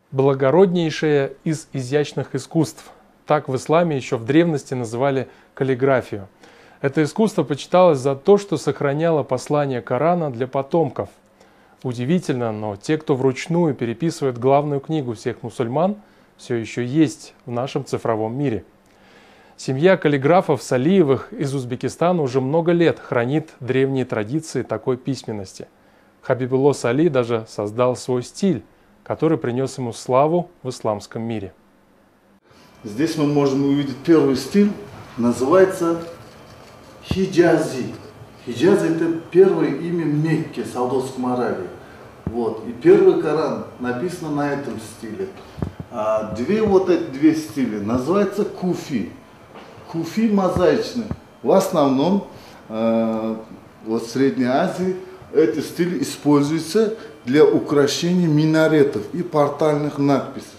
Благороднейшее из изящных искусств. Так в исламе еще в древности называли каллиграфию. Это искусство почиталось за то, что сохраняло послание Корана для потомков. Удивительно, но те, кто вручную переписывает главную книгу всех мусульман, все еще есть в нашем цифровом мире. Семья каллиграфов Салиевых из Узбекистана уже много лет хранит древние традиции такой письменности. Хабибулло Сали даже создал свой стиль, который принес ему славу в исламском мире. Здесь мы можем увидеть первый стиль, называется хиджази. Хиджази – это первое имя Мекки, Саудовской Аравии. Вот. И первый Коран написан на этом стиле. А две стиля называются куфи. Куфи мозаичный. В основном вот в Средней Азии эти стили используются для украшения минаретов и портальных надписей.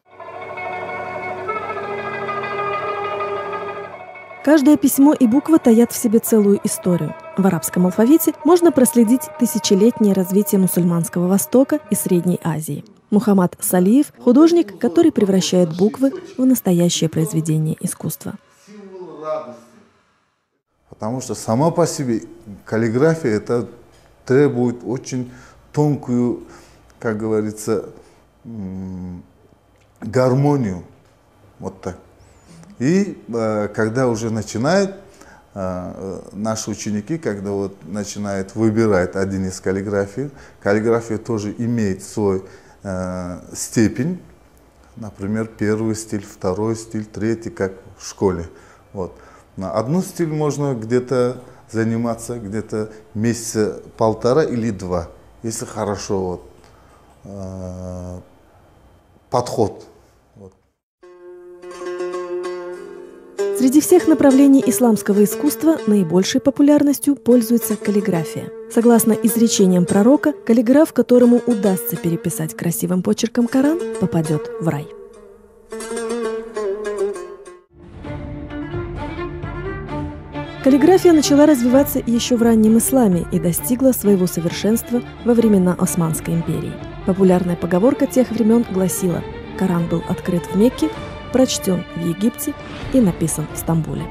Каждое письмо и буква таят в себе целую историю. В арабском алфавите можно проследить тысячелетнее развитие мусульманского Востока и Средней Азии. Мухаммад Салиев – художник, который превращает буквы в настоящее произведение искусства. Потому что сама по себе каллиграфия это требует очень тонкую, как говорится, гармонию. Вот так. И когда уже начинают наши ученики, когда вот начинают выбирать один из каллиграфий, каллиграфия тоже имеет свой степень, например, первый стиль, второй стиль, третий, как в школе. Вот. На одну стиль можно где-то заниматься, где-то месяца полтора или два, если хорошо вот, подход. Среди всех направлений исламского искусства наибольшей популярностью пользуется каллиграфия. Согласно изречениям пророка, каллиграф, которому удастся переписать красивым почерком Коран, попадет в рай. Каллиграфия начала развиваться еще в раннем исламе и достигла своего совершенства во времена Османской империи. Популярная поговорка тех времен гласила: «Коран был открыт в Мекке, прочтен в Египте и написан в Стамбуле».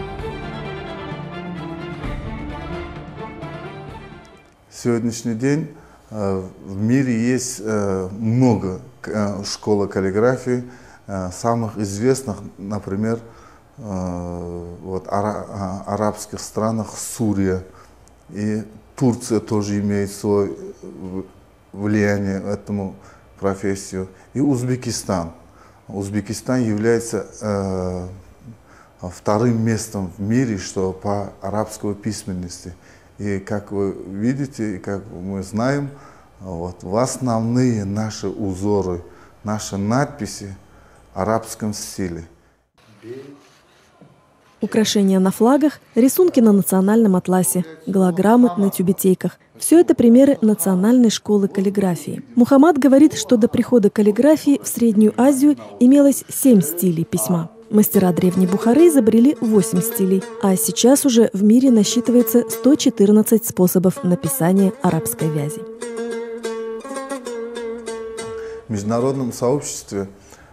Сегодняшний день в мире есть много школ каллиграфии. Самых известных, например, вот, арабских странах Сурия и Турция тоже имеет свое влияние в этому профессию, и Узбекистан. Узбекистан является вторым местом в мире, что по арабской письменности. И как вы видите, и как мы знаем, вот, в основные наши узоры, наши надписи в арабском стиле. Украшения на флагах, рисунки на национальном атласе, голограммы на тюбетейках – все это примеры национальной школы каллиграфии. Мухаммад говорит, что до прихода каллиграфии в Среднюю Азию имелось 7 стилей письма. Мастера Древней Бухары изобрели 8 стилей, а сейчас уже в мире насчитывается 114 способов написания арабской вязи. В международном сообществе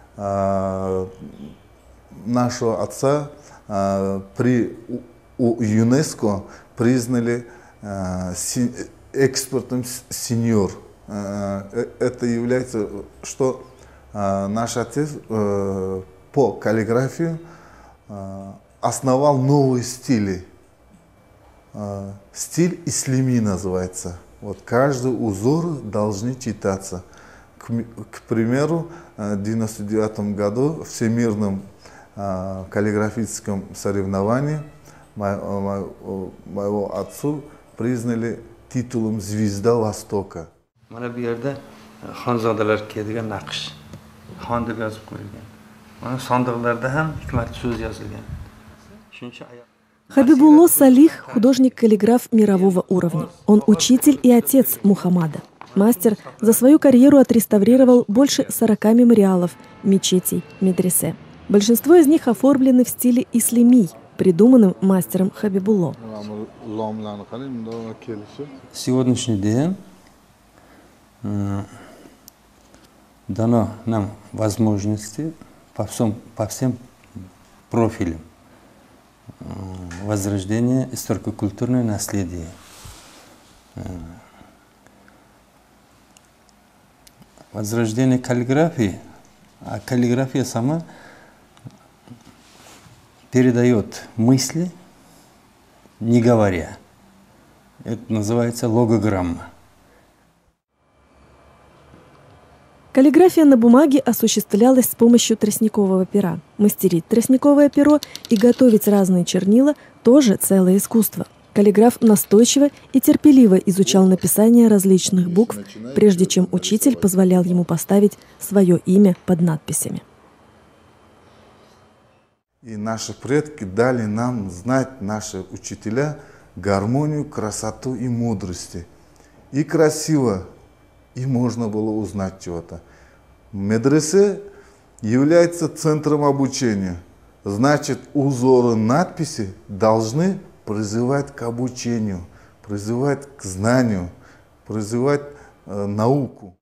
нашего отца при ЮНЕСКО признали экспортом сеньор. Это является, что наш отец по каллиграфии основал новые стили. Стиль ислами называется. Вот каждый узор должны читаться. К примеру, в 1999 году в Всемирном каллиграфическом соревновании моего отцу признали титулом «Звезда Востока». Хабибулло Салих – художник-каллиграф мирового уровня. Он учитель и отец Мухаммада. Мастер за свою карьеру отреставрировал больше 40 мемориалов, мечетей, медресе. Большинство из них оформлены в стиле ислами, придуманным мастером Хабибулло. В сегодняшний день дано нам возможности по всем профилям возрождения историко-культурного наследия. Возрождение каллиграфии, а каллиграфия сама передает мысли, не говоря. Это называется логограмма. Каллиграфия на бумаге осуществлялась с помощью тростникового пера. Мастерить тростниковое перо и готовить разные чернила – тоже целое искусство. Каллиграф настойчиво и терпеливо изучал написание различных букв, прежде чем учитель позволял ему поставить свое имя под надписями. И наши предки дали нам знать, наши учителя, гармонию, красоту и мудрости. И красиво, и можно было узнать чего-то. Медресе является центром обучения. Значит, узоры надписи должны призывать к обучению, призывать к знанию, призывать науку.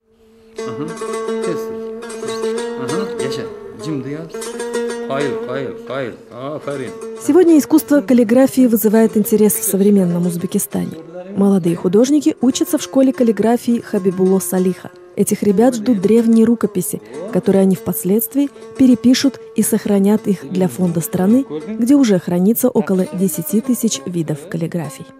Сегодня искусство каллиграфии вызывает интерес в современном Узбекистане. Молодые художники учатся в школе каллиграфии Хабибулло Салиха. Этих ребят ждут древние рукописи, которые они впоследствии перепишут и сохранят их для фонда страны, где уже хранится около 10 тысяч видов каллиграфий.